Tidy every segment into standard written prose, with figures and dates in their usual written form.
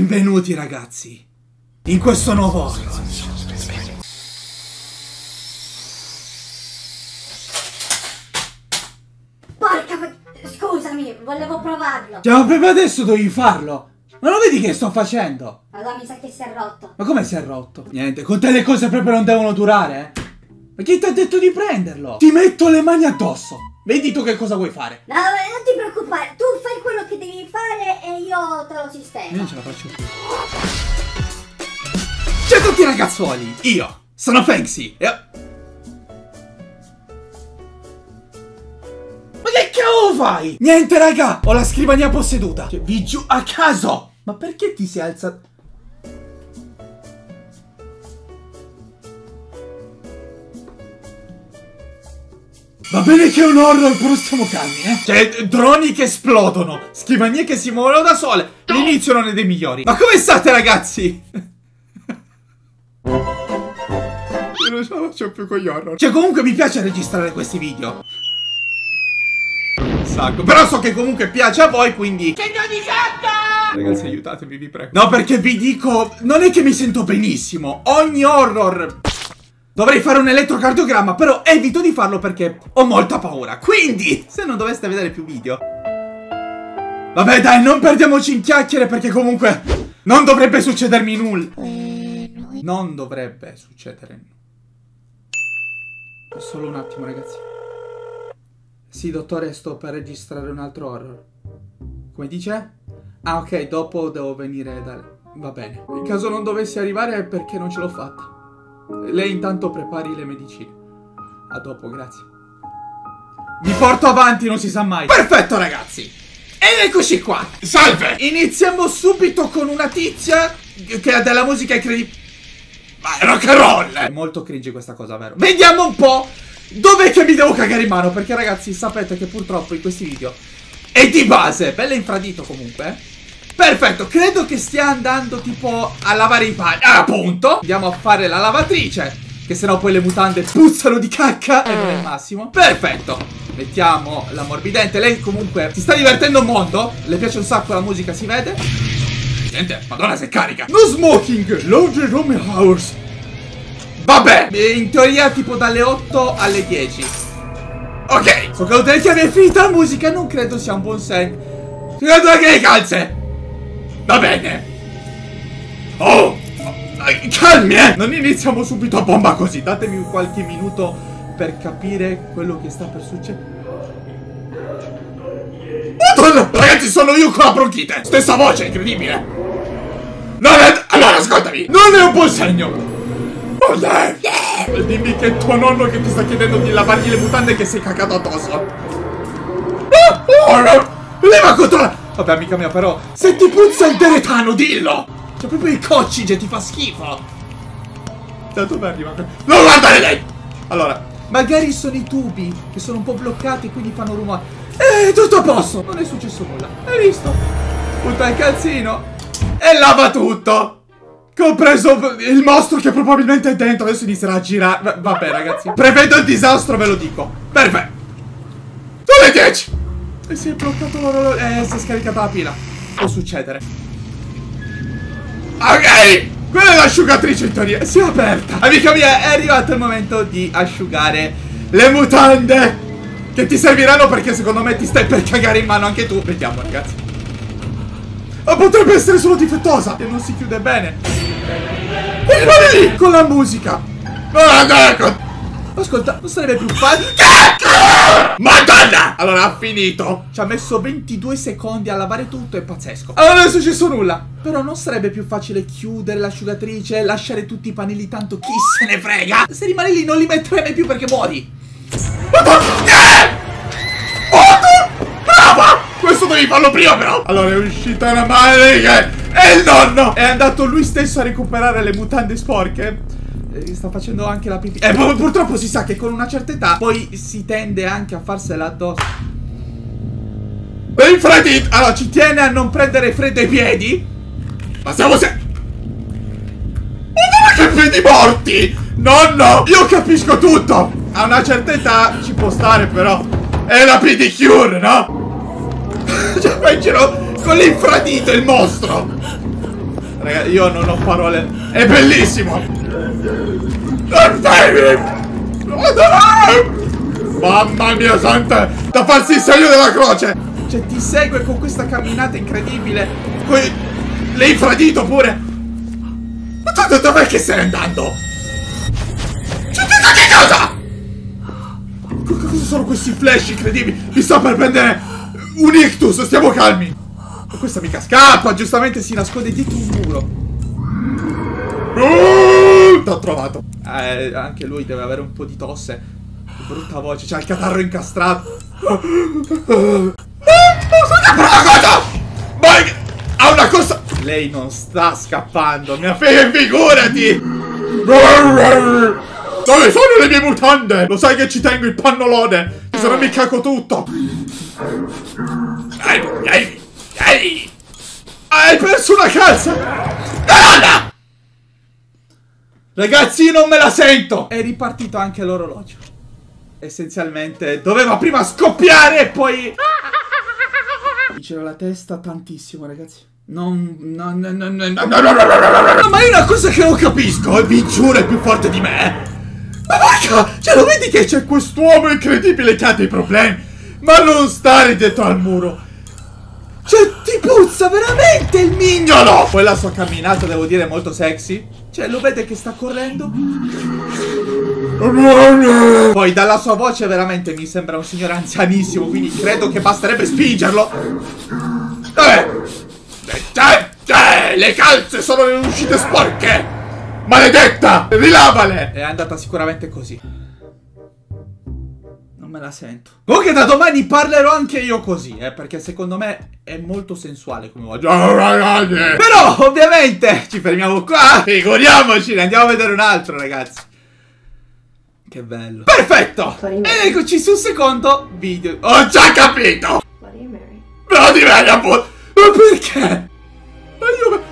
Benvenuti ragazzi in questo nuovo horror. Porca... Scusami, volevo provarlo. Ma proprio adesso dovevi farlo. Ma non vedi che sto facendo? Allora mi sa che si è rotto. Ma come si è rotto? Niente, con te le cose proprio non devono durare, Ma chi ti ha detto di prenderlo? Ti metto le mani addosso. Vedi tu che cosa vuoi fare? No, non ti preoccupare, tu fai quello che devi fare e io te lo sistemo. Io non ce la faccio più. Ciao a tutti ragazzuoli, io sono Fanxy e... Ma che cavolo fai? Niente raga, ho la scrivania posseduta. Cioè, vi giù a caso. Ma perché ti sei alzato? Va bene che è un horror, però stiamo calmi, Cioè, droni che esplodono, scrivanie che si muovono da sole. L'inizio non è dei migliori. Ma come state, ragazzi? Io non ce la faccio più con gli horror. Cioè, comunque mi piace registrare questi video. Un sacco. Però so che comunque piace a voi, quindi... Segno di gatto! Ragazzi, aiutatemi, vi prego. No, perché vi dico... Non è che mi sento benissimo. Ogni horror... Dovrei fare un elettrocardiogramma, però evito di farlo perché ho molta paura. Quindi, se non doveste vedere più video... Vabbè dai, non perdiamoci in chiacchiere perché comunque non dovrebbe succedermi nulla. Non dovrebbe succedere nulla. Solo un attimo, ragazzi. Sì, dottore, sto per registrare un altro horror. Come dice? Ah, ok, dopo devo venire da lei. Va bene. In caso non dovessi arrivare è perché non ce l'ho fatta. Lei intanto prepari le medicine. A dopo, grazie. Mi porto avanti, non si sa mai. Perfetto, ragazzi. Ed eccoci qua. Salve. Iniziamo subito con una tizia che ha della musica incredibile. Ma è rock and roll. È molto cringe questa cosa, vero? Vediamo un po' dov'è che mi devo cagare in mano. Perché, ragazzi, sapete che purtroppo in questi video è di base. Bella infradito comunque. Perfetto, credo che stia andando tipo a lavare i panni. Appunto. Andiamo a fare la lavatrice, che sennò poi le mutande puzzano di cacca e non è il massimo. Perfetto. Mettiamo l'ammorbidente. Lei comunque si sta divertendo un mondo. Le piace un sacco la musica, si vede. Gente, madonna se carica. No smoking, laundry room hours. Vabbè, in teoria tipo dalle 8 alle 10. Ok, so che ho delle chiavi finita la musica. Non credo sia un buon segno. Si vedono anche le calze. Va bene. Oh, calmi, Non iniziamo subito a bomba così. Datemi qualche minuto per capire quello che sta per succedere. Madonna, ragazzi, sono io con la bronchite. Stessa voce, incredibile. Allora, ascoltami. Non è un buon segno. Oh, dai. Dimmi che è tuo nonno che ti sta chiedendo di lavargli le mutande che sei cagato addosso. Leva controlla. Vabbè, amica mia, però se ti puzza il deretano, dillo. C'è proprio il coccige, ti fa schifo. Da dove arriva? Non guardare lei. Allora, magari sono i tubi che sono un po' bloccati e quindi fanno rumore. Tutto a posto. Non è successo nulla. Hai visto? Butta il calzino e lava tutto. Compreso il mostro che probabilmente è dentro. Adesso inizierà a girare. Vabbè, ragazzi, prevedo il disastro, ve lo dico. Perfetto. Sono le 10. E si è bloccato l'orologio. Si è scaricata la pila. Può succedere. Ok. Quella è l'asciugatrice in teoria. Si è aperta. Amica mia, è arrivato il momento di asciugare le mutande, che ti serviranno perché secondo me ti stai per cagare in mano anche tu. Vediamo, ragazzi. Ma potrebbe essere solo difettosa e non si chiude bene. E rimane lì con la musica. Ascolta, non sarebbe più facile. Madonna! Allora ha finito. Ci ha messo 22 secondi a lavare tutto, è pazzesco. Allora non è successo nulla. Però non sarebbe più facile chiudere l'asciugatrice, lasciare tutti i panelli, tanto chi se ne frega. Se rimani lì non li metterai mai più perché muori. Brava! Questo devi farlo prima però. Allora è uscita una manica e il nonno è andato lui stesso a recuperare le mutande sporche. Sta facendo anche la pipì. Purtroppo si sa che con una certa età poi si tende anche a farsela addosso. Infradito. Allora ci tiene a non prendere freddo ai piedi. Ma siamo se... Ma che piedi morti. Nonno, io capisco tutto. A una certa età ci può stare però. È la pedicure, no? Cioè vai in giro con l'infradito il mostro. Raga, io non ho parole. È bellissimo. Mamma mia santa, da farsi il segno della croce. Cioè ti segue con questa camminata incredibile. L'infradito pure. Ma tu dov'è che stai andando? Cioè che cosa? Cosa sono questi flash incredibili? Mi sta per prendere un ictus, stiamo calmi. Ma questa mica scappa, giustamente si nasconde dietro un muro. T'ho trovato. Anche lui deve avere un po' di tosse. Che brutta voce, c'ha il catarro incastrato. Ha una cosa. Lei non sta scappando, mia figlia, figurati. Dove sono le mie mutande? Lo sai che ci tengo il pannolone. Che se no mi caco tutto. Hai perso una calza. Madonna! Ragazzi, io non me la sento. È ripartito anche l'orologio. Essenzialmente doveva prima scoppiare e poi... Mi gira la testa tantissimo, ragazzi. No, ma è una cosa che non capisco. E vi giuro è più forte di me. Ma porca, cioè lo vedi che c'è quest'uomo incredibile che ha dei problemi. Ma non stare dietro al muro. Cioè ti puzza veramente il mignolo. Poi la sua camminata devo dire è molto sexy. Cioè lo vede che sta correndo. Poi dalla sua voce veramente mi sembra un signore anzianissimo. Quindi credo che basterebbe spingerlo. Le calze sono uscite sporche. Maledetta, rilavale. È andata sicuramente così. Non me la sento. Comunque da domani parlerò anche io così, perché secondo me è molto sensuale come voce. Però ovviamente ci fermiamo qua. Figuriamoci, ne andiamo a vedere un altro, ragazzi. Che bello. Perfetto. Ed eccoci sul secondo video. Ho già capito. Bloody Mary, appunto. Ma perché? Ma io...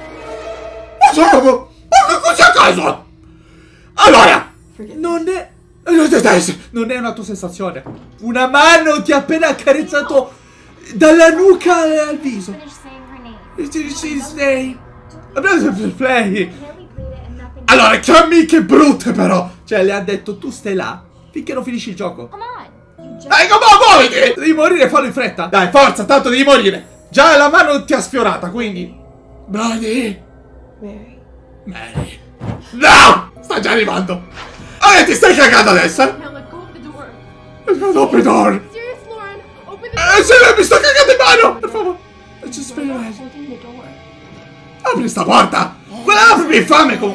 Ma così a caso. Allora, non è una tua sensazione. Una mano ti ha appena accarezzato dalla nuca al viso. Allora, che amiche brutte però. Cioè, le ha detto tu stai là finché non finisci il gioco. Dai, come muoviti! Devi morire, fallo in fretta. Dai, forza, tanto devi morire. Già la mano ti ha sfiorata, quindi... Bloody Mary. No! Sta già arrivando. Ti stai cagando adesso? Open door. Se mi sto cagando in mano! Per favore. Apri sta porta. Quella apri infame come...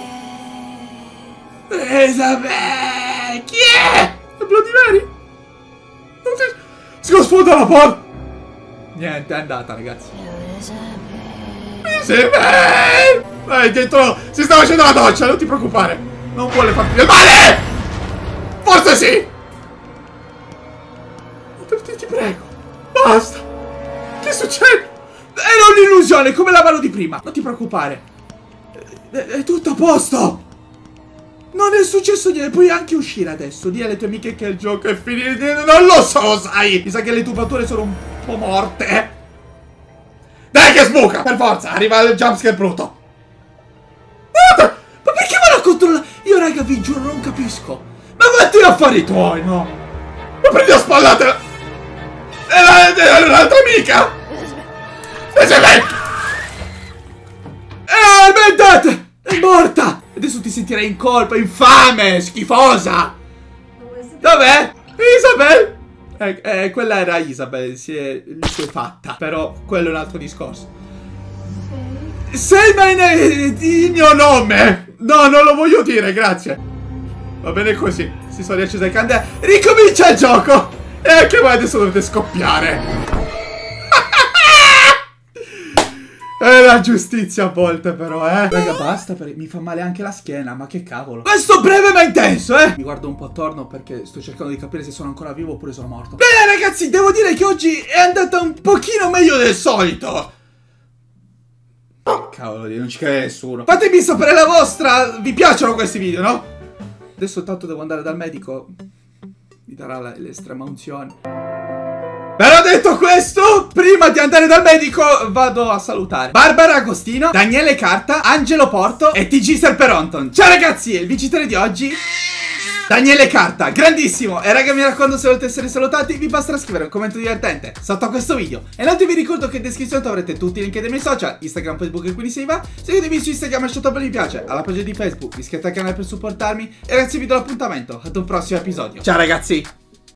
Isabel! Chi è? È Bloody Mary? Si sfonda la porta. Niente, è andata, ragazzi. Isabel! Vai, dentro. Si sta facendo la doccia, non ti preoccupare. Non vuole farti del male! Forse sì! Ti prego. Basta. Che succede? Era un'illusione, come la mano di prima. Non ti preoccupare. È tutto a posto. Non è successo niente. Puoi anche uscire adesso. Dì alle tue amiche che il gioco è finito. Non lo so, sai. Mi sa che le tubature sono un po' morte. Dai che sbuca. Per forza. Arriva il jumpscare brutto. Ma perché me la controlla? Io raga vi giuro non capisco. Ma fatti gli affari tuoi, no? Ma prendi a spallate. È l'altra amica. Aspettate. È morta. Adesso ti sentirai in colpa, infame, schifosa. Dov'è? Isabel? Quella era Isabel, si è liquefatta. Però quello è un altro discorso. Selman è il mio nome. No, non lo voglio dire, grazie. Va bene così. Si sono riaccese le candele. Ricomincia il gioco. E anche voi adesso dovete scoppiare. È la giustizia a volte però, Raga, basta, mi fa male anche la schiena, ma che cavolo. Questo breve ma intenso, Mi guardo un po' attorno perché sto cercando di capire se sono ancora vivo oppure sono morto. Bene ragazzi, devo dire che oggi è andata un pochino meglio del solito. Cavolo, non ci crede nessuno. Fatemi sapere la vostra. Vi piacciono questi video, no? Adesso tanto devo andare dal medico. Mi darà l'estrema unzione. Però detto questo, prima di andare dal medico vado a salutare Barbara Agostino, Daniele Carta, Angelo Porto e TG Serperonton. Ciao ragazzi, il vincitore di oggi Daniele Carta, grandissimo. E raga, mi raccomando, se volete essere salutati vi basta scrivere un commento divertente sotto a questo video. E inoltre vi ricordo che in descrizione avrete tutti i link dei miei social, Instagram, Facebook e quindi se vi va, seguitemi su Instagram e lasciate un bel mi piace, alla pagina di Facebook, iscrivetevi al canale per supportarmi. E ragazzi vi do l'appuntamento ad un prossimo episodio. Ciao ragazzi.